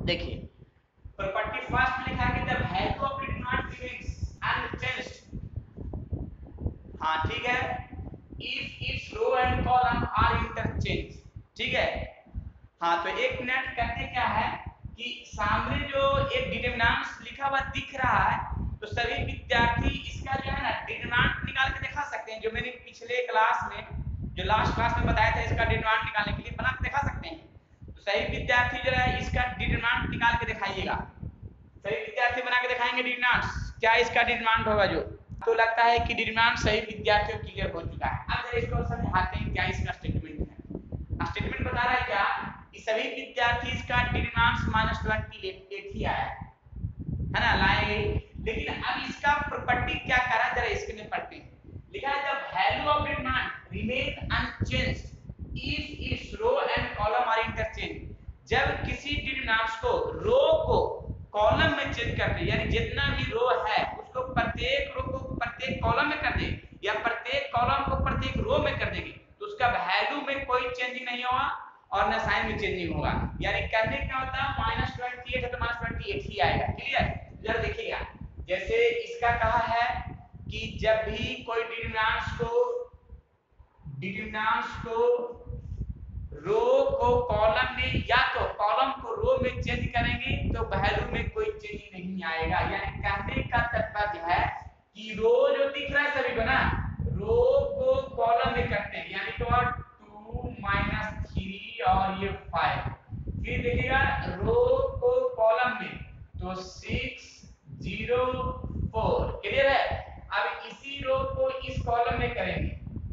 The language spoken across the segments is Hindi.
देखिए प्रॉपर्टी फर्स्ट में लिखा है कि the value of determinant remains unchanged. हाँ ठीक है, if it's row and column are interchange. ठीक है, हाँ तो एक मिनट कहते क्या है कि सामने जो एक डिटरमिनेंट्स लिखा हुआ दिख रहा है तो सभी विद्यार्थी इसका जो है ना डिटरमिनेंट निकाल के दिखा सकते हैं। जो मैंने पिछले क्लास में जो लास्ट क्लास में बताया था इसका डिटरमिनेंट निकालने के लिए बना के दिखा सकते हैं। तो सही विद्यार्थी जो है इसका डिटरमिनेंट निकाल के दिखाइएगा। सही विद्यार्थी बना के दिखाएंगे डिटरमिनेंट्स, क्या इसका डिटरमिनेंट होगा। जो तो लगता है कि डिटरमिनेंट सही विद्यार्थियों क्लियर हो चुका है। अब जरा इसको समझाते हैं क्या इसका स्टेटमेंट है। स्टेटमेंट बता रहा है क्या कि सभी विद्यार्थी इसका डिटरमिनेंट -28 ही आया है ना लाएंगे। लेकिन अब इसका प्रॉपर्टी क्या करा जरा इसके में पढ़ते हैं। लिखा है the value of determinant remain unchanged if it's row and column are interchange. जब किसी डिटरमिनेंट्स को रो को कॉलम में चेंज करते यानी जितना भी रो है उसको प्रत्येक रो को प्रत्येक कॉलम में कर दे या प्रत्येक कॉलम को प्रत्येक रो में कर देंगे तो उसका वैल्यू में कोई चेंजिंग नहीं होगा और न साइन में चेंजिंग होगा। यानी करने क्या होता है -28 है तो -28 ही आएगा। क्लियर, जरा देखिएगा जैसे इसका कहा है कि जब भी कोई डिटरमिनेंट्स को रो को कॉलम में या तो कॉलम को रो में चेंज करेंगे तो वैल्यू में कोई चेंज नहीं आएगा। यानी कहने का तात्पर्य है कि रो जो दिख रहा है सभी को ना रो को कॉलम में करते हैं यानी तो 2 -3 और ये 5। फिर देखिएगा रो को कॉलम में तो 6 0 4। क्लियर है। अब इसी रो को इस कॉलम में करेंगे।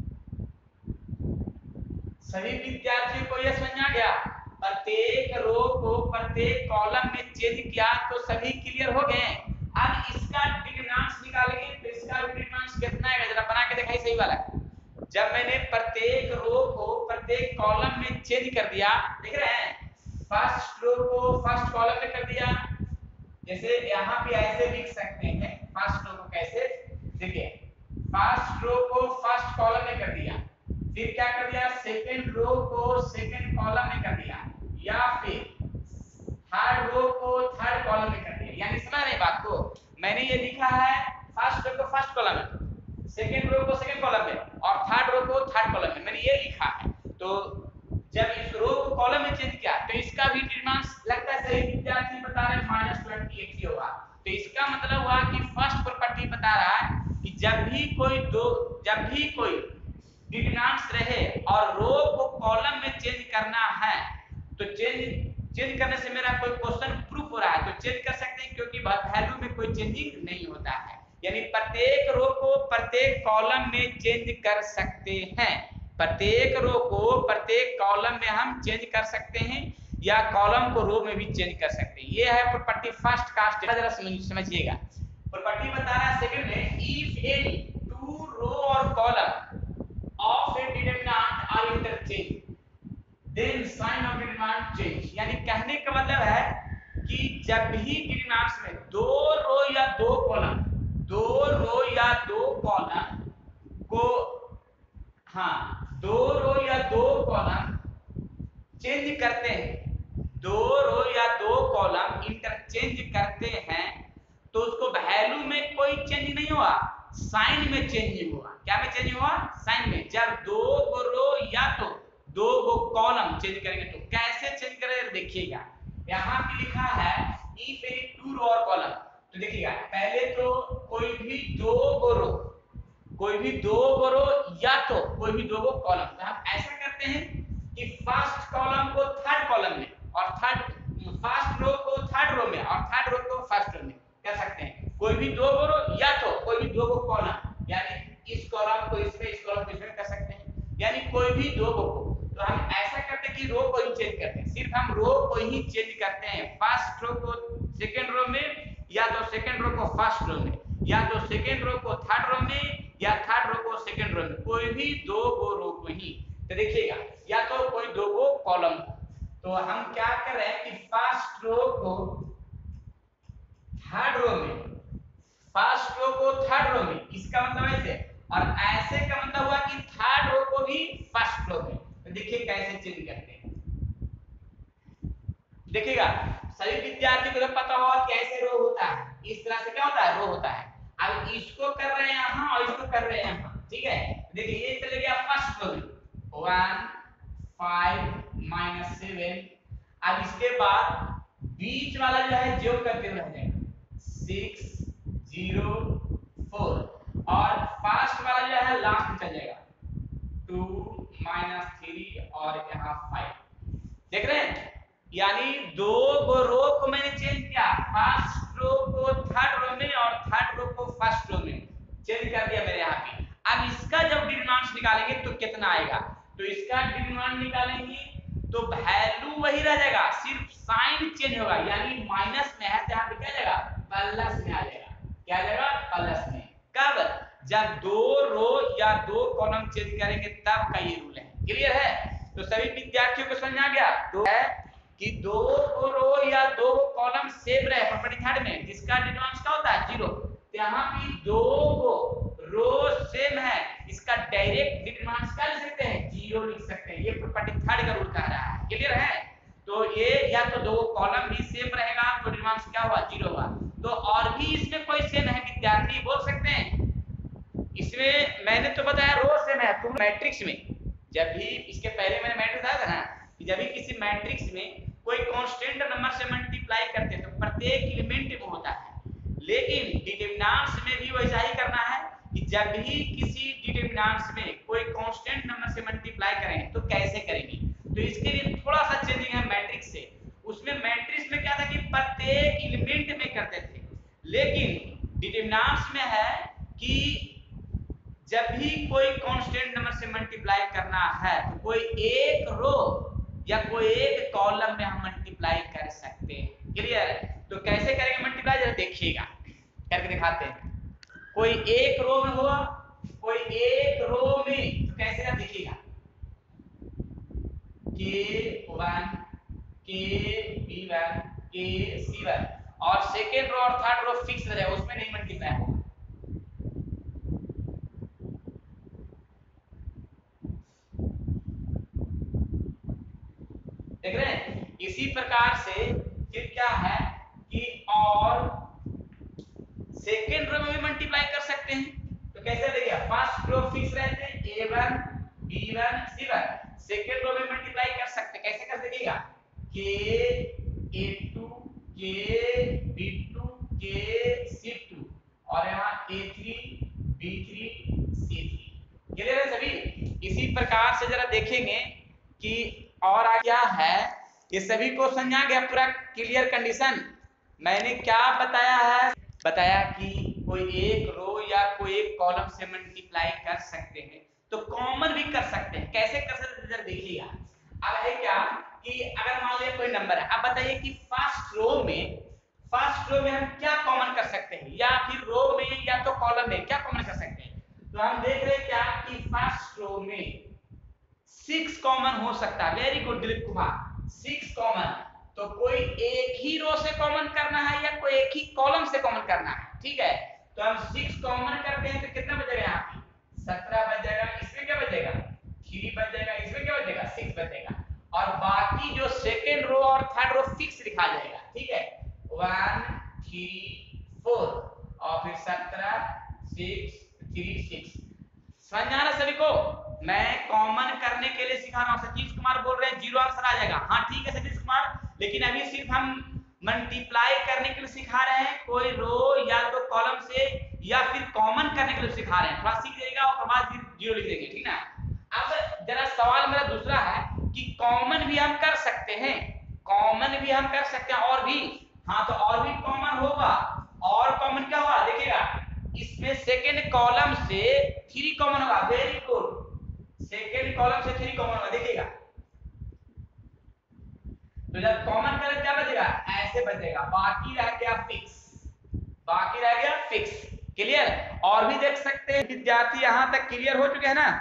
सभी विद्यार्थियों को यह समझ आ गया। प्रत्येक रो को प्रत्येक कॉलम में चेंज किया तो सभी क्लियर हो गए। अब इसका डिटरमिनेंट्स निकालेंगे तो इसका डिटरमिनेंट्स कितना आएगा जरा बना के दिखाई सही वाला। जब मैंने प्रत्येक रो को प्रत्येक कॉलम में चेंज कर दिया देख रहे हैं फर्स्ट रो को फर्स्ट कॉलम में कर दिया। जैसे यहाँ पे ऐसे लिख सकते हैं फर्स्ट रो को कैसे देखिए फर्स्ट रो को फर्स्ट कॉलम में कर दिया फिर क्या कर दिया सेकंड रो को सेकंड कॉलम में कर दिया या फिर थर्ड रो को थर्ड कॉलम में कर दिया। यानी समझ रहे बात को। मैंने ये लिखा है फर्स्ट रो को फर्स्ट कॉलम में सेकंड रो को सेकंड कॉलम में और थर्ड रो को थर्ड कॉलम में मैंने ये लिखा है। तो जब इस रो को कॉलम में चेंज किया तो इसका भी डिटरमिनेंट्स लगता है सही विद्यार्थी बता रहे -28 ही होगा। तो इसका मतलब हुआ कि फर्स्ट प्रॉपर्टी बता रहा है कि जब भी कोई डिटरमिनेंट्स रहे और रो को कॉलम में चेंज करना है तो चेंज करने से मेरा कोई क्वेश्चन प्रूफ हो रहा है तो चेंज कर सकते हैं क्योंकि वैल्यू में कोई चेंजिंग नहीं होता है। यानी प्रत्येक रो को प्रत्येक कॉलम में चेंज कर सकते हैं। प्रत्येक रो को प्रत्येक कॉलम में हम चेंज कर सकते हैं या कॉलम को रो में भी चेंज कर सकते हैं। ये है प्रॉपर्टी फर्स्ट का जरा समझिएगा। प्रॉपर्टी बता रहा है सेकंड में इफ एनी टू रो और column of a determinant are interchange then sign of determinant change। यानी कहने का मतलब है कि जब भी डिटरमिनेंट्स में दो रो या दो कॉलम को दो रो या दो कॉलम चेंज करते हैं दो रो या दो कॉलम इंटरचेंज करते हैं तो उसको वैल्यू में कोई चेंज नहीं हुआ साइन में चेंजिंग हुआ। क्या में चेंज हुआ साइन में। जब दो रो या तो दो कॉलम चेंज करेंगे तो कैसे चेंज करेंगे देखिएगा। यहाँ पे लिखा है इफ एनी टू रो और कॉलम तो देखिएगा पहले तो कोई भी दो रो या तो कोई भी दो कॉलम तो हम ऐसा करते हैं कि फर्स्ट कॉलम को थर्ड कॉलम में और फर्स्ट रो को थर्ड रो में और थर्ड रो को फर्स्ट रो में कर सकते हैं। कोई भी दो रो या तो कोई भी दो कॉलम यानी इस कॉलम को इसमें इस कॉलम को इसमें कर सकते हैं यानी कोई भी दो को। तो हम ऐसा करते हैं कि रो को ही चेंज करते हैं सिर्फ हम रो को ही चेंज करते हैं फर्स्ट रो को सेकंड रो में या तो सेकंड रो को फर्स्ट रो में या तो सेकंड रो को थर्ड रो में या थर्ड रो को सेकंड रो में कोई भी दो रो को ही। तो देखिएगा या तो कोई दो कॉलम तो हम क्या कर रहे हैं कि फर्स्ट रो को थर्ड रो में फर्स्ट रो को थर्ड रो में इसका मतलब ऐसे और ऐसे का मतलब हुआ कि थर्ड रो को भी फर्स्ट रो में। तो देखिए कैसे चेंज करते हैं देखिएगा सभी विद्यार्थियों को तो पता होगा कि ऐसे रो होता है, इस तरह से क्या होता है, रो होता है। अब इसको कर रहे हैं यहाँ और इसको कर रहे हैं यहाँ, ठीक है। देखिए ये चले गया फर्स्ट रो में 1 5 - 7। अब इसके बाद बीच वाला जो है जो करते रह जाएगा 6 0 4 और फर्स्ट वाला जो है लास्ट चल जाएगा 2 - 3 और यहाँ 5। देख रहे हैं, यानी दो रो को मैंने चेंज किया, फर्स्ट रो को थर्ड रो में और थर्ड रो को फर्स्ट रो में चेंज कर दिया मेरे यहाँ पे। अब इसका जब डिटरमिनेंट निकालेंगे तो कितना आएगा, तो इसका डिटरमिनेंट निकालेंगे तो वैल्यू वही रह जाएगा, सिर्फ साइन चेंज होगा, यानी माइनस में है तो यहाँ पे क्या जाएगा, प्लस में आ जाएगा। क्या जाएगा, प्लस में। कब, जब दो रो या दो कॉलम चेंज करेंगे तब का ये रूल है। क्लियर है, तो सभी विद्यार्थियों को समझ आ गया। तो है कि दो रो या दो कॉलम सेम रहे प्रॉपर्टी थर्ड में, जिसका डिटरमिनेंट क्या होता है 0, तो यहाँ पे दो रो सेम है, इसका डायरेक्ट डिटरमिनेंट क्या लिख सकते हैं, 0 लिख सकते हैं। ये प्रॉपर्टी थर्ड का रूल कह रहा है। क्लियर है, तो ये या तो दो कॉलम भी सेम रहेगा तो डिटरमिनेंट क्या होगा, 0 होगा। तो और भी इसमें कोई सेम है विद्यार्थी बोल सकते हैं? इसमें मैंने तो बताया रो सेम है, तुम मैट्रिक्स में जब भी, इसके पहले मैंने मैट्रिक्स आया था ना, कि जब भी किसी मैट्रिक्स में कोई कांस्टेंट नंबर से मल्टीप्लाई करते हैं तो प्रत्येक एलिमेंट में होता है, लेकिन डिटरमिनेंट्स में भी वैसा ही करना है कि जब भी किसी डिटरमिनेंट्स में कोई कांस्टेंट नंबर से मल्टीप्लाई करें तो कैसे करेंगे। तो इसके लिए थोड़ा सा चेंजिंग है मैट्रिक्स से। उसमें मैट्रिक्स में क्या था कि प्रत्येक एलिमेंट में करते थे, लेकिन डिटरमिनेंट्स में है कि जब भी कोई कांस्टेंट नंबर से मल्टीप्लाई करना है तो कोई एक रो या कोई एक कॉलम में हम मल्टीप्लाई कर सकते हैं। क्लियर है, तो कैसे करेंगे मल्टीप्लाई, जरा देखिएगा करके दिखाते हैं। कोई एक रो में होगा, कोई एक रो में, तो कैसे आप देखिएगा, K1 KB1 KC1 और सेकेंड रो और थर्ड रो फिक्स रह जाएगा, उसमें नहीं मल्टीप्लाई होगा। देख रहे हैं, इसी प्रकार से फिर क्या है कि और सेकेंड रो में भी मल्टीप्लाई कर सकते हैं। तो कैसे देखिए, फर्स्ट रो फिक्स रहते हैं A1 B1 C1, second row में मल्टीप्लाई कर सकते हैं। कैसे कर देखिएगा, K A2 K B2 K C2 और यहाँ A3 B3 C3। क्लियर है सभी? इसी प्रकार से जरा देखेंगे कि और क्या है, ये सभी को समझ आ गया पूरा क्लियर कंडीशन। मैंने क्या बताया है, बताया कि कोई एक रो या कोई एक कॉलम से मल्टीप्लाई कर सकते हैं, तो कॉमन भी कर सकते हैं। कैसे कर सकते हैं जरा देखिएगा। अब है क्या कि अगर मान लीजिए कोई नंबर है, अब बताइए कि फर्स्ट रो में हम क्या कॉमन कर सकते हैं, या फिर रो में या तो कॉलम में क्या कॉमन कर सकते हैं। तो हम देख रहे हैं क्या कि फर्स्ट रो में 6 कॉमन हो सकता है। Very good Dilip Kumar, 6 common. तो कोई एक ही रो से कॉमन करना है या कोई एक ही कॉलम से कॉमन करना है, ठीक है। तो हम 6 कॉमन करते हैं तो कितना बचेगा, यहाँ पे 17 बच जाएगा, इसमें क्या बचेगा 3 बच जाएगा, इसमें क्या बचेगा 6 बचेगा, और बाकी जो सेकेंड रो और थर्ड रो फिक्स लिखा जाएगा, ठीक है। 1 3 4 और फिर 17 6 3 6। समझ आ रहा सभी को? मैं कॉमन करने के लिए सिखा रहा हूं। सतीश कुमार बोल रहे हैं 0 आंसर आ जाएगा। हाँ ठीक है सतीश कुमार, लेकिन अभी सिर्फ हम मल्टीप्लाई करने के लिए सिखा रहे हैं, कोई रो या तो कॉलम से या फिर कॉमन करने के लिए सिखा रहे हैं। थोड़ा सीख जाइएगा और बाद फिर 0 लिख देंगे, ठीक ना। अब जरा सवाल मेरा दूसरा है कि कॉमन भी हम कर सकते हैं, कॉमन भी हम कर सकते हैं और भी, हाँ तो और भी कॉमन होगा। और कॉमन क्या होगा देखिएगा, इसमें सेकेंड कॉलम से 3 कॉमन होगा। वेरी गुड, सेकेंड कॉलम से 3 कॉमन होगा, देखिएगा। तो जब कॉमन करें क्या बचेगा, ऐसे बचेगा, बाकी रह गया फिक्स, बाकी रह गया फिक्स। क्लियर? और भी देख सकते हैं विद्यार्थी, यहां तक क्लियर हो चुके हैं ना।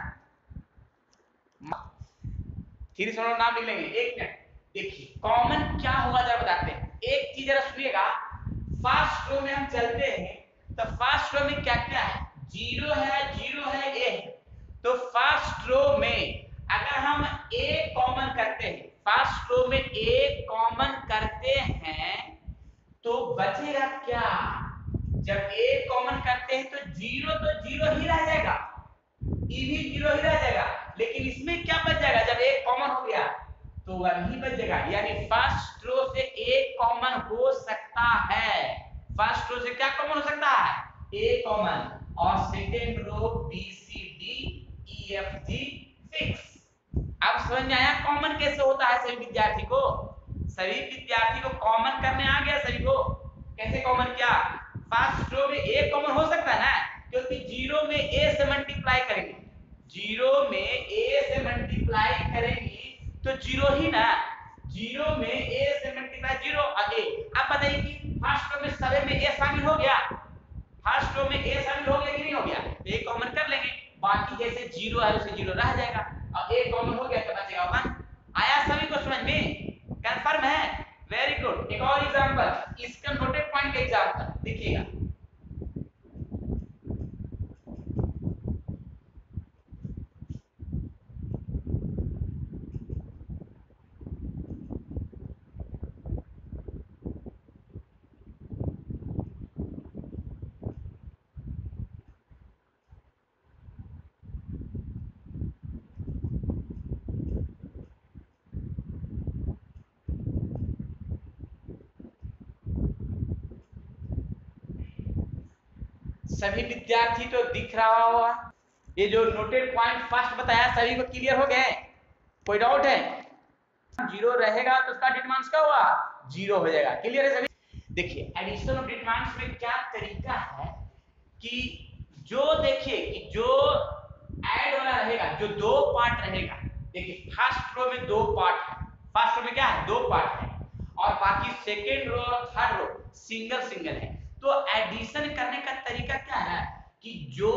3 नाम लिख लेंगे, एक मिनट। देखिए कॉमन क्या होगा जरा बताते हैं। एक चीज जरा सुनिएगा, फर्स्ट रो में हम चलते हैं तो फर्स्ट रो में क्या क्या है, 0 है, 0 है, ए है। तो फर्स्ट रो में अगर हम ए कॉमन करते हैं, फर्स्ट रो में ए कॉमन करते हैं जीरो तो जीरो ही रह जाएगा, ई भी जीरो ही रह जाएगा, लेकिन इसमें क्या बच जाएगा, जब एक कॉमन हो गया तो वन ही बच जाएगा। यानी फर्स्ट रो से एक कॉमन हो सकता है, फर्स्ट रो से क्या कॉमन हो सकता है, ए कॉमन, और second row B C D E F G fix. अब समझ में आया कॉमन कैसे होता है सभी विद्यार्थी को, सभी विद्यार्थी को कॉमन करने आ गया सभी को। कैसे कॉमन किया, फर्स्ट रो में ए कॉमन हो सकता है ना, क्योंकि जीरो में ए से मल्टीप्लाई करेंगे, जीरो में ए से मल्टीप्लाई करेंगे तो जीरो ही ना, जीरो में ए से मल्टीप्लाई जीरो और ए। अब बताइए कि फर्स्ट रो में सभी में ए शामिल हो गया, फर्स्ट रो में ए शामिल हो गया कि नहीं हो गया, तो ए कॉमन कर लेंगे, बाकी जैसे जीरो है उसे जीरो रह जाएगा, और ए कॉमन हो गया तो बचेगा वन। आया सभी को समझ में, कंफर्म है, वेरी गुड। एक और एग्जांपल, इसका नोटेड पॉइंट का एग्जांपल देखिएगा, सभी विद्यार्थी तो दिख रहा होगा, ये जो नोटेड पॉइंट फर्स्ट बताया सभी को क्लियर हो गए, कोई डाउट है, जीरो रहेगा तो उसका डिटरमिनेंट क्या हुआ, जीरो हो जाएगा, क्लियर है सभी। देखिए एडिशन ऑफ डिटरमिनेंट में क्या तरीका है कि जो देखिए कि जो ऐड वाला रहेगा, जो दो पार्ट रहेगा, देखिए फर्स्ट रो में दो पार्ट है, फर्स्ट रो में क्या है, दो पार्ट है, और बाकी सेकेंड रो और थर्ड रो सिंगल सिंगल है। तो एडिशन करने का तरीका क्या है कि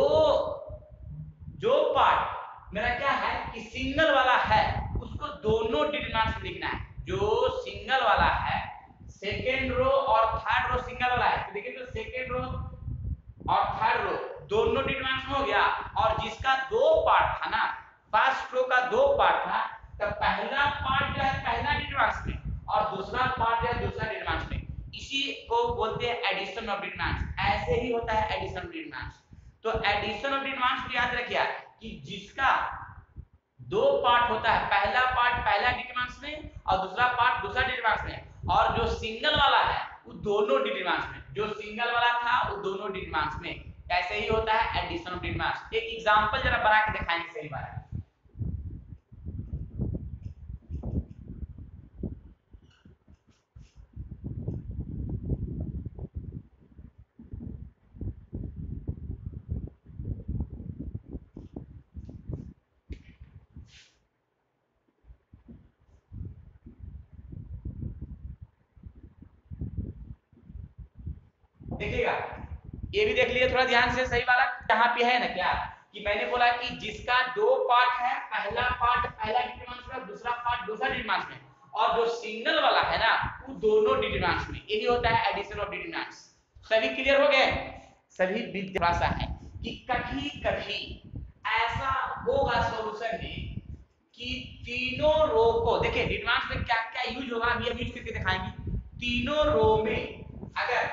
जो पार्ट मेरा क्या है कि सिंगल वाला है उसको दोनों डिटरमिनेंट में लिखना है, जो सिंगल वाला है सेकेंड रो और थर्ड रो सिंगल वाला है, तो देखिए तो सेकेंड रो और थर्ड रो दोनों डिटरमिनेंट में हो गया, और जिसका दो पार्ट था ना, फर्स्ट रो का दो पार्ट था, तो पहला पार्ट जो है पहला डिटरमिनेंट में और दूसरा पार्ट जो है दूसरा डिटरमिनेंट में, इसी को बोलते हैं एडिशन ऑफ डिटरमिनेंट्स। ऐसे ही होता है एडिशन ऑफ डिटरमिनेंट्स। तो एडिशन ऑफ डिटरमिनेंट्स को याद रखिए कि जिसका दो पार्ट होता है, पहला पार्ट पहला डिटरमिनेंट्स में और दूसरा पार्ट दूसरा डिटरमिनेंट्स में, और जो सिंगल वाला है वो दोनों डिटरमिनेंट्स में, जो सिंगल वाला था वो दोनों डिटरमिनेंट्स में। ऐसे ही होता है एडिशन ऑफ डिटरमिनेंट्स। एक एग्जांपल जरा बना के दिखाएंगे सही बात है। देखिएगा ये भी देख लीजिए थोड़ा ध्यान से सही वाला, यहाँ पे है ना क्या कि मैंने बोला कि जिसका दो पार्ट है, पहला पार्ट पहला डिटरमिनेंट में, दूसरा पार्ट दूसरा डिटरमिनेंट में, और जो सिंगल वाला है ना वो दोनों डिटरमिनेंट्स में, यही होता है एडिशन ऑफ डिटरमिनेंट्स। सभी क्लियर हो गए, सभी विद्यार्थी है कि कभी कभी ऐसा होगा सॉल्यूशन में कि तीनों रो को देखिए डिटरमिनेंट्स में क्या क्या यूज होगा, हम ये यूज करके दिखाएंगे। तीनों रो में अगर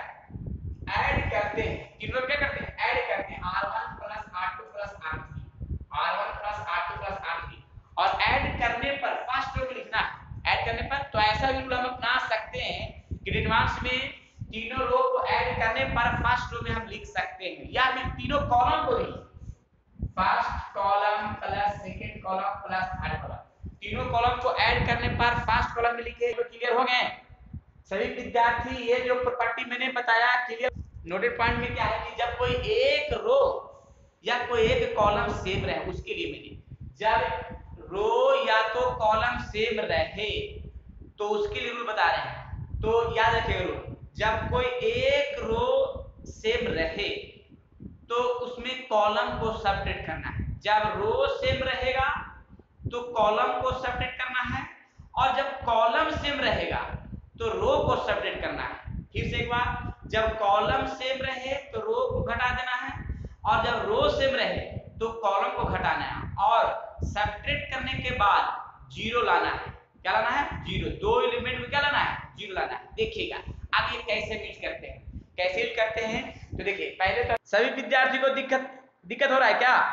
ऐड करते हैं, तीनों क्या करते हैं, ऐड करते हैं r1 plus r2 plus r3, r1 plus r2 plus r3, और ऐड करने पर फर्स्ट रो में लिखना है, ऐड करने पर तो ऐसा भी हम अपना सकते हैं कि डिटरमिनेंट्स में तीनों रो को ऐड करने पर फर्स्ट रो में हम लिख सकते हैं, या फिर तीनों कॉलम को लिखिए, first column plus second column plus third column, तीनों कॉलम को ऐड करने पर फर्स्ट कॉलम में लिखे। तो क्लियर हो गए सभी विद्यार्थी, ये जो प्रॉपर्टी मैंने बताया क्लियर। नोटेड पॉइंट में क्या है कि जब कोई एक रो या कोई एक कॉलम सेम रहे, उसके लिए मैंने जब रो या तो कॉलम सेम रहे तो उसके लिए रूल बता रहे हैं, तो याद रखिएगा रूल, जब कोई एक रो सेम रहे तो उसमें कॉलम को सबट्रैक्ट करना है, जब रो सेम रहेगा तो कॉलम को सबट्रैक्ट करना है, और जब कॉलम सेम रहेगा तो रो को सबट्रैक्ट करना है। फिर से एक बार, जब कॉलम सेम रहे तो रो को घटा देना है, और जब रो सेम रहे तो कॉलम को घटाना है, और सबट्रैक्ट करने के बाद जीरो लाना है। क्या लाना है, जीरो। दो एलिमेंट में क्या लाना है, जीरो लाना है। देखिएगा अब ये कैसे मीट करते हैं, कैसे यूज करते हैं? तो देखिए पहले तो सभी विद्यार्थी को दिक्कत हो रहा है क्या?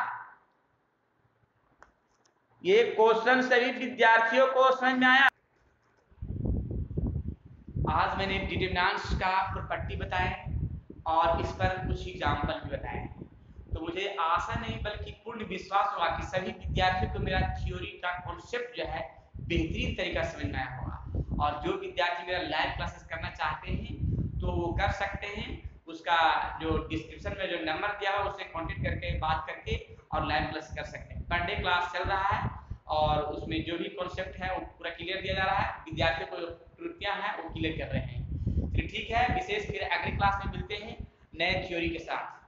ये क्वेश्चन सभी विद्यार्थियों को समझ में आया? आज मैंने डिटरमिनेंट्स का प्रॉपर्टी बताया और इस पर कुछ एग्जाम्पल भी बताए। तो मुझे आशा नहीं बल्कि पूर्ण विश्वास हुआ कि सभी विद्यार्थियों को मेरा थ्योरी का कॉन्सेप्ट जो है बेहतरीन तरीका समझ में आया होगा। और जो विद्यार्थी मेरा लाइव क्लासेस करना चाहते हैं तो वो कर सकते हैं। उसका जो डिस्क्रिप्शन में जो नंबर दिया हुआ उससे कांटेक्ट करके बात करके और लाइव क्लास कर सकते हैं। पर डे क्लास चल रहा है और उसमें जो भी कॉन्सेप्ट है वो पूरा क्लियर दिया जा रहा है। विद्यार्थियों को त्रुटियां हैं वो क्लियर कर रहे हैं। तो ठीक है, विशेष फिर अगली क्लास में मिलते हैं नए थ्योरी के साथ।